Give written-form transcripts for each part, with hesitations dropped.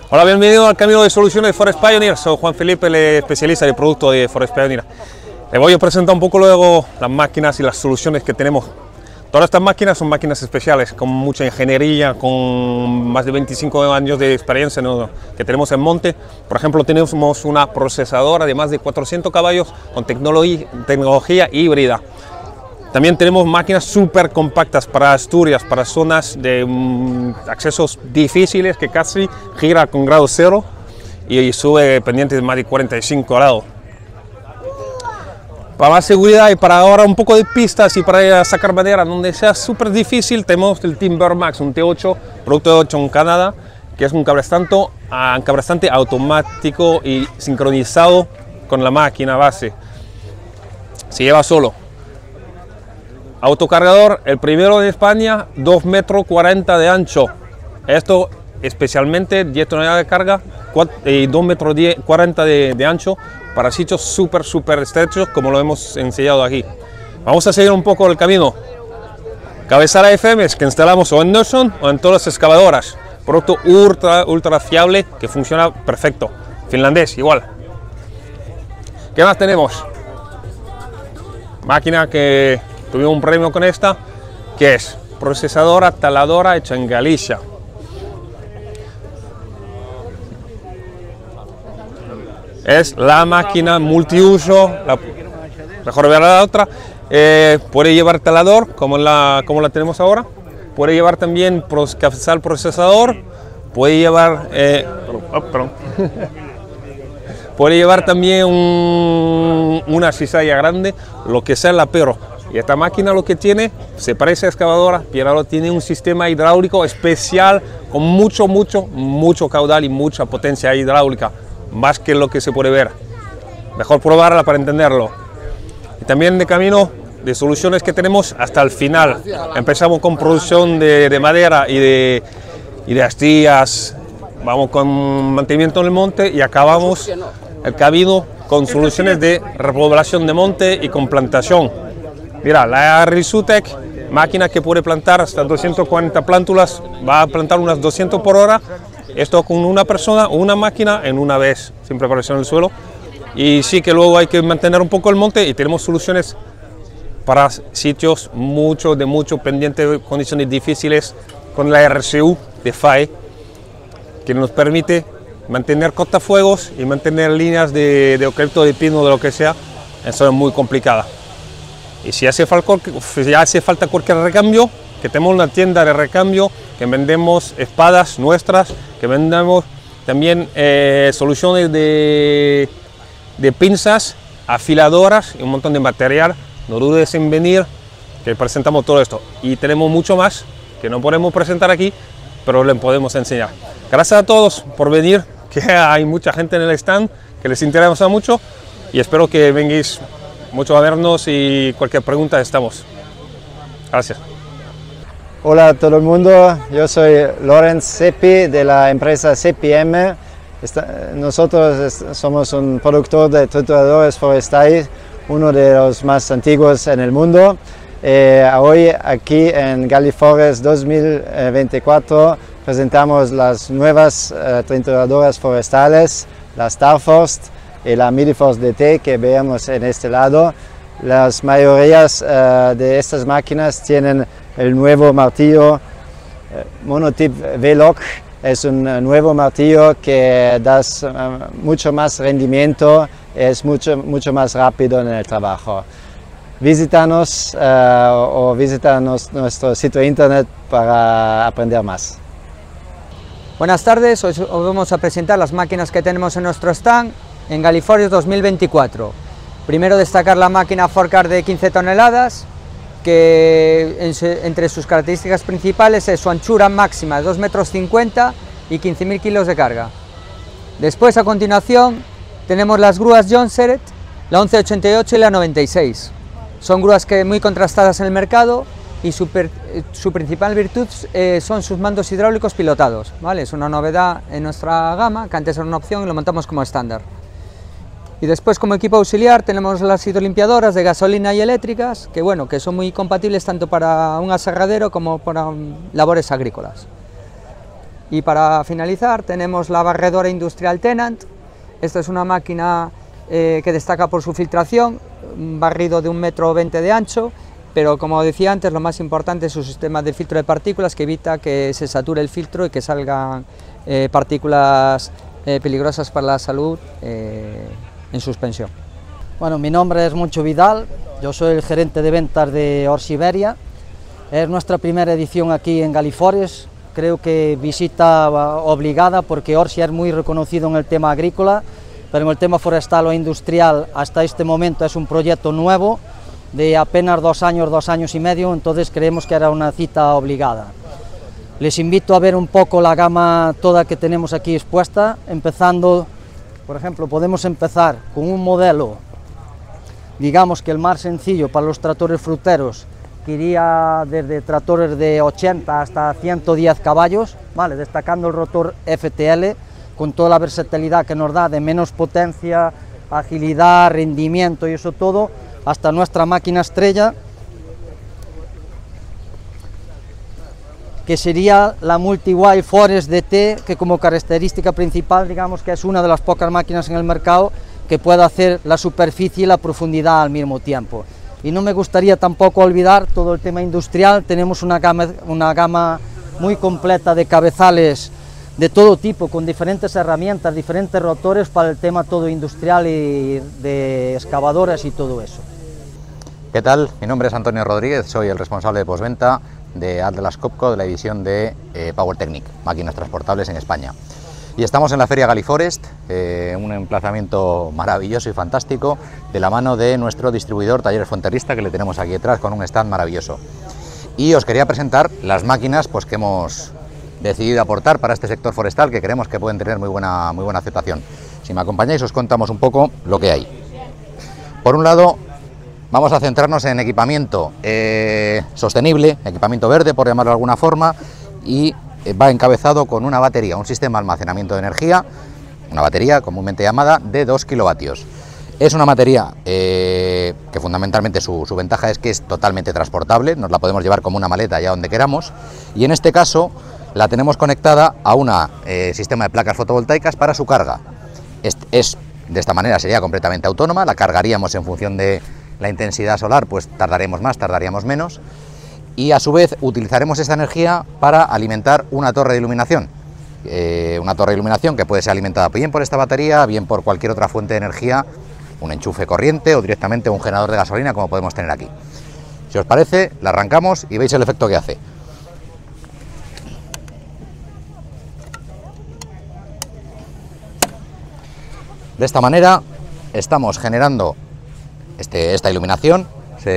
Hola, bienvenido al camino de soluciones de Forest Pioneer. Soy Juan Felipe, el especialista de producto de Forest Pioneer. Les voy a presentar un poco luego las máquinas y las soluciones que tenemos. Todas estas máquinas son máquinas especiales, con mucha ingeniería, con más de 25 años de experiencia que tenemos en monte. Por ejemplo, tenemos una procesadora de más de 400 caballos con tecnología híbrida. También tenemos máquinas súper compactas para Asturias, para zonas de accesos difíciles, que casi gira con grado cero y sube pendientes de más de 45 grados. Para más seguridad y para ahora un poco de pistas y para ir a sacar madera donde sea súper difícil, tenemos el Timber Max, un T8, producto de 8 en Canadá, que es un cabrestante automático y sincronizado con la máquina base. Se lleva solo. Autocargador, el primero de España, 2,40 m de ancho. Esto especialmente 10 toneladas de carga y 2,40 m de ancho para sitios súper estrechos, como lo hemos enseñado aquí. Vamos a seguir un poco el camino. Cabezal AFM que instalamos o en Nilsson o en todas las excavadoras. Producto ultra fiable que funciona perfecto. Finlandés igual. ¿Qué más tenemos? Máquina que tuvimos un premio con esta, que es procesadora taladora hecha en Galicia. Es la máquina multiuso, mejor ver la otra. Puede llevar talador, como la tenemos ahora. Puede llevar también cabezal procesador. Puede llevar, puede llevar también una cizalla grande, lo que sea la pero. Y esta máquina lo que tiene, se parece a excavadora, pero tiene un sistema hidráulico especial con mucho caudal y mucha potencia hidráulica, más que lo que se puede ver. Mejor probarla para entenderlo. Y también de camino de soluciones que tenemos hasta el final. Empezamos con producción de madera y de astillas, vamos con mantenimiento en el monte y acabamos el camino con soluciones de repoblación de monte y con plantación. Mira, la Risutec, máquina que puede plantar hasta 240 plántulas, va a plantar unas 200 por hora. Esto con una persona o una máquina en una vez, sin preparación del suelo. Y sí que luego hay que mantener un poco el monte y tenemos soluciones para sitios de mucho pendiente, condiciones difíciles, con la RCU de FAE, que nos permite mantener cortafuegos y mantener líneas de eucalipto, de pino, de lo que sea, en zonas muy complicadas. Y si hace falta cualquier recambio, que tenemos una tienda de recambio, que vendemos espadas nuestras, que vendemos también soluciones de pinzas, afiladoras y un montón de material. No dudes en venir, que presentamos todo esto. Y tenemos mucho más que no podemos presentar aquí, pero les podemos enseñar. Gracias a todos por venir, que hay mucha gente en el stand que les interesa mucho y espero que vengáis mucho a vernos y cualquier pregunta estamos. Gracias. Hola a todo el mundo, yo soy Lorenz Seppi de la empresa CPM. Nosotros somos un productor de trituradores forestales, uno de los más antiguos en el mundo. Hoy aquí en Galiforest 2024 presentamos las nuevas trituradoras forestales, la Starforce y la Midiforce DT que vemos en este lado. Las mayorías de estas máquinas tienen el nuevo martillo Monotip V-Lock. Es un nuevo martillo que da mucho más rendimiento, es mucho más rápido en el trabajo. Visítanos o visita nuestro sitio internet para aprender más. Buenas tardes, hoy os vamos a presentar las máquinas que tenemos en nuestro stand en Galiforest 2024. Primero destacar la máquina Forkar de 15 toneladas, que entre sus características principales es su anchura máxima de 2,50 m y 15.000 kilos de carga. Después, a continuación, tenemos las grúas Johnseret, la 1188 y la 96. Son grúas muy contrastadas en el mercado y su principal virtud son sus mandos hidráulicos pilotados, ¿vale? Es una novedad en nuestra gama, que antes era una opción y lo montamos como estándar. Y después, como equipo auxiliar, tenemos las hidrolimpiadoras de gasolina y eléctricas, que son muy compatibles tanto para un aserradero como para labores agrícolas. Y para finalizar tenemos la barredora industrial Tennant. Esta es una máquina que destaca por su filtración, un barrido de 1,20 m de ancho, pero como decía antes, lo más importante es su sistema de filtro de partículas, que evita que se sature el filtro y que salgan partículas peligrosas para la salud en suspensión. Bueno, mi nombre es Moncho Vidal, yo soy el gerente de ventas de Ors Iberia. Es nuestra primera edición aquí en Galiforest, creo que visita obligada porque Ors es muy reconocido en el tema agrícola, pero en el tema forestal o industrial hasta este momento es un proyecto nuevo de apenas 2 años y medio, entonces creemos que era una cita obligada. Les invito a ver un poco la gama toda que tenemos aquí expuesta, empezando, por ejemplo, podemos empezar con un modelo, digamos que el más sencillo para los tractores fruteros, que iría desde tractores de 80 hasta 110 caballos, ¿vale? Destacando el rotor FTL, con toda la versatilidad que nos da de menos potencia, agilidad, rendimiento y eso todo, hasta nuestra máquina estrella, que sería la Multi-Wild Forest DT, que como característica principal, digamos que es una de las pocas máquinas en el mercado que puede hacer la superficie y la profundidad al mismo tiempo. Y no me gustaría tampoco olvidar todo el tema industrial, tenemos una gama muy completa de cabezales de todo tipo, con diferentes herramientas, diferentes rotores para el tema todo industrial y de excavadoras y todo eso. ¿Qué tal? Mi nombre es Antonio Rodríguez, soy el responsable de postventa de Atlas Copco, de la división de Power Technic, máquinas transportables en España. Y estamos en la Feria Galiforest, un emplazamiento maravilloso y fantástico, de la mano de nuestro distribuidor Talleres Fuenterrista, que le tenemos aquí detrás con un stand maravilloso. Y os quería presentar las máquinas pues, que hemos decidido aportar para este sector forestal, que creemos que pueden tener muy buena aceptación. Si me acompañáis os contamos un poco lo que hay. Por un lado, vamos a centrarnos en equipamiento sostenible, equipamiento verde por llamarlo de alguna forma, y va encabezado con una batería, un sistema de almacenamiento de energía, una batería comúnmente llamada de 2 kilovatios. Es una batería que fundamentalmente su ventaja es que es totalmente transportable, nos la podemos llevar como una maleta allá donde queramos, y en este caso la tenemos conectada a un sistema de placas fotovoltaicas para su carga. De esta manera sería completamente autónoma, la cargaríamos en función de la intensidad solar, pues tardaremos más, tardaríamos menos, y a su vez utilizaremos esta energía para alimentar una torre de iluminación. Una torre de iluminación que puede ser alimentada bien por esta batería, bien por cualquier otra fuente de energía, un enchufe corriente o directamente un generador de gasolina como podemos tener aquí. Si os parece, la arrancamos y veis el efecto que hace. De esta manera estamos generando esta iluminación.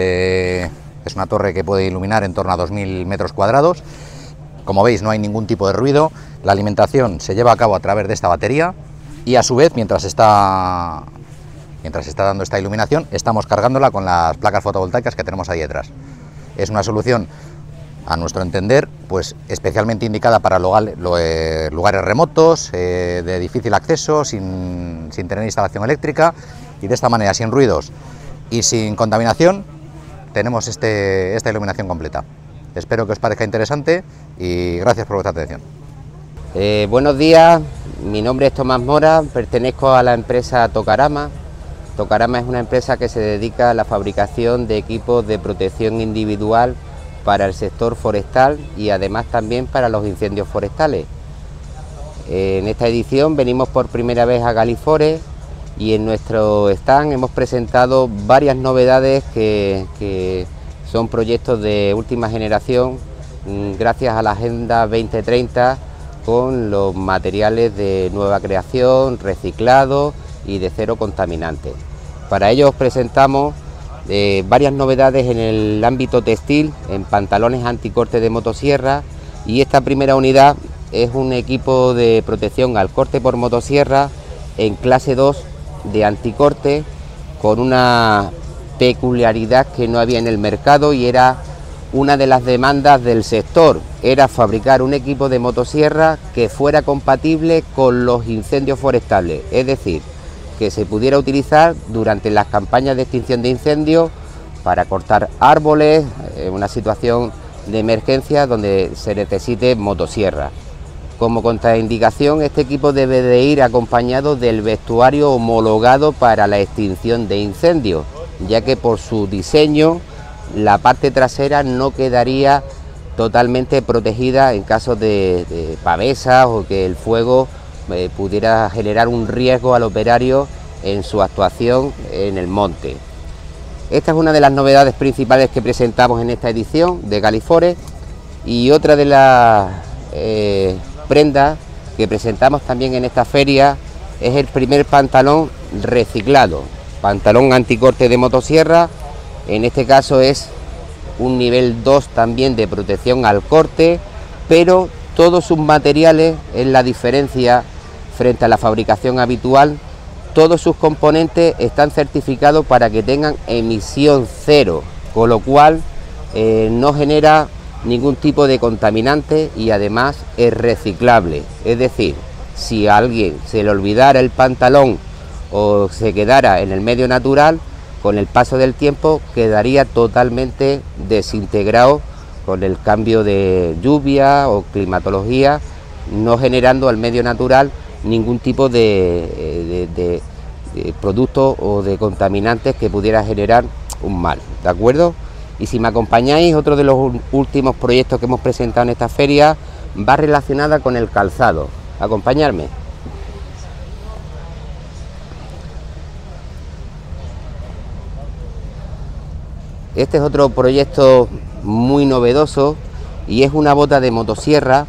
Es una torre que puede iluminar en torno a 2000 metros cuadrados. Como veis, no hay ningún tipo de ruido. La alimentación se lleva a cabo a través de esta batería y a su vez, mientras está dando esta iluminación, estamos cargándola con las placas fotovoltaicas que tenemos ahí detrás. Es una solución, a nuestro entender, pues especialmente indicada para lugares remotos, de difícil acceso, sin tener instalación eléctrica, y de esta manera, sin ruidos y sin contaminación, tenemos esta iluminación completa. Espero que os parezca interesante y gracias por vuestra atención. Buenos días, mi nombre es Tomás Mora, pertenezco a la empresa Tocarama. Tocarama es una empresa que se dedica a la fabricación de equipos de protección individual para el sector forestal y además también para los incendios forestales. En esta edición venimos por primera vez a Galiforest y en nuestro stand hemos presentado varias novedades que son proyectos de última generación gracias a la Agenda 2030 con los materiales de nueva creación, reciclado y de cero contaminante. Para ello os presentamos varias novedades en el ámbito textil, en pantalones anticorte de motosierra, y esta primera unidad es un equipo de protección al corte por motosierra en clase 2 de anticorte, con una peculiaridad que no había en el mercado y era una de las demandas del sector, era fabricar un equipo de motosierra que fuera compatible con los incendios forestales, es decir, que se pudiera utilizar durante las campañas de extinción de incendios para cortar árboles, en una situación de emergencia donde se necesite motosierra. Como contraindicación, este equipo debe de ir acompañado del vestuario homologado para la extinción de incendios, ya que por su diseño la parte trasera no quedaría totalmente protegida en caso de pavesas o que el fuego pudiera generar un riesgo al operario en su actuación en el monte. Esta es una de las novedades principales que presentamos en esta edición de Galiforest, y otra de las prendas que presentamos también en esta feria es el primer pantalón reciclado, pantalón anticorte de motosierra. En este caso es un nivel 2 también de protección al corte, pero todos sus materiales, es la diferencia frente a la fabricación habitual, todos sus componentes están certificados para que tengan emisión cero, con lo cual no genera ningún tipo de contaminante y además es reciclable. Es decir, si a alguien se le olvidara el pantalón o se quedara en el medio natural, con el paso del tiempo quedaría totalmente desintegrado con el cambio de lluvia o climatología, no generando al medio natural ningún tipo de producto o de contaminantes que pudiera generar un mal, ¿de acuerdo? Y si me acompañáis, otro de los últimos proyectos que hemos presentado en esta feria va relacionada con el calzado. Acompañarme. Este es otro proyecto muy novedoso y es una bota de motosierra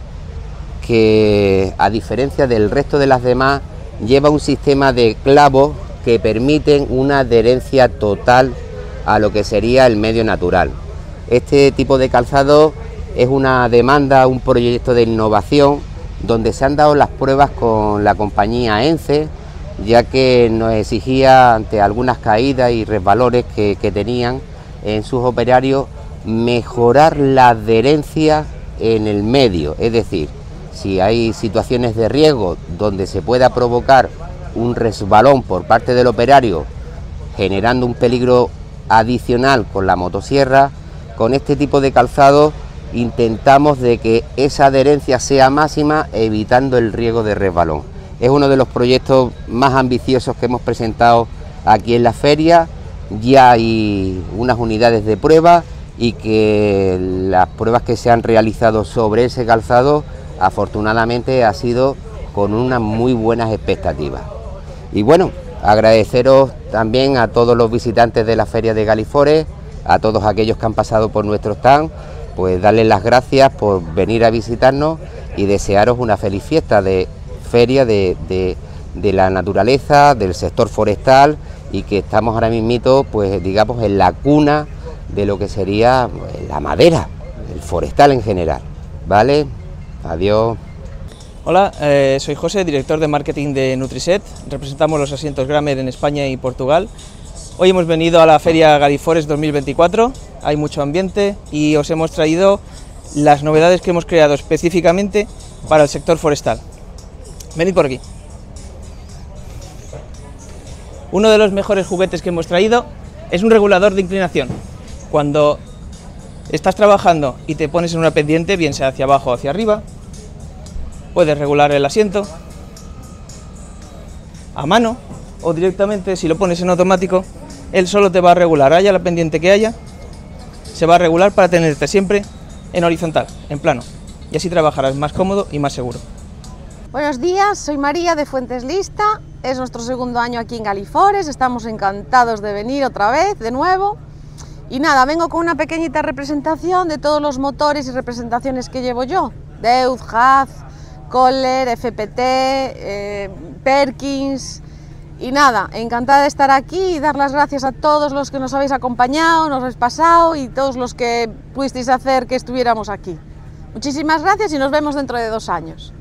que, a diferencia del resto de las demás, lleva un sistema de clavos que permiten una adherencia total a lo que sería el medio natural. Este tipo de calzado es una demanda, un proyecto de innovación donde se han dado las pruebas con la compañía ENCE, ya que nos exigía, ante algunas caídas y resbalones que tenían en sus operarios, mejorar la adherencia en el medio. Es decir, si hay situaciones de riesgo donde se pueda provocar un resbalón por parte del operario, generando un peligro adicional con la motosierra, con este tipo de calzado intentamos de que esa adherencia sea máxima, evitando el riesgo de resbalón. Es uno de los proyectos más ambiciosos que hemos presentado aquí en la feria. Ya hay unas unidades de prueba y que las pruebas que se han realizado sobre ese calzado afortunadamente ha sido con unas muy buenas expectativas. Y bueno, agradeceros también a todos los visitantes de la feria de Galiforest, a todos aquellos que han pasado por nuestro stand, pues darles las gracias por venir a visitarnos y desearos una feliz fiesta de feria de la naturaleza, del sector forestal, y que estamos ahora mismito, pues digamos, en la cuna de lo que sería la madera, el forestal en general, ¿vale? Adiós. Hola, soy José, director de marketing de Nutriset. Representamos los asientos Gramer en España y Portugal. Hoy hemos venido a la feria Galiforest 2024, hay mucho ambiente y os hemos traído las novedades que hemos creado específicamente para el sector forestal. Venid por aquí. Uno de los mejores juguetes que hemos traído es un regulador de inclinación. Cuando estás trabajando y te pones en una pendiente, bien sea hacia abajo o hacia arriba, puedes regular el asiento a mano o directamente, si lo pones en automático, él solo te va a regular, haya la pendiente que haya, se va a regular para tenerte siempre en horizontal, en plano, y así trabajarás más cómodo y más seguro. Buenos días, soy María de Fuentes Lista, es nuestro segundo año aquí en Galiforest, estamos encantados de venir otra vez, de nuevo. Y nada, vengo con una pequeñita representación de todos los motores y representaciones que llevo yo. Deutz, Haas, Kohler, FPT, Perkins. Y nada, encantada de estar aquí y dar las gracias a todos los que nos habéis acompañado, nos habéis pasado y todos los que pudisteis hacer que estuviéramos aquí. Muchísimas gracias y nos vemos dentro de 2 años.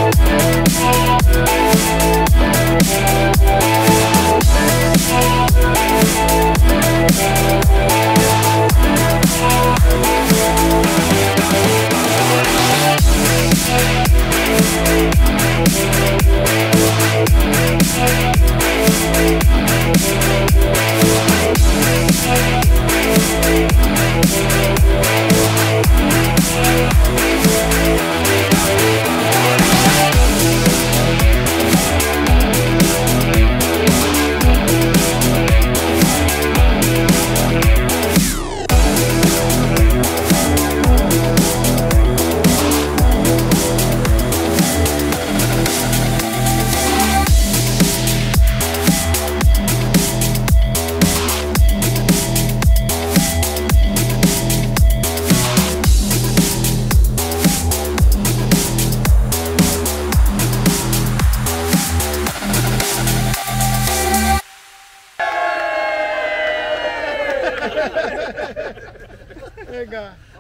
Venga.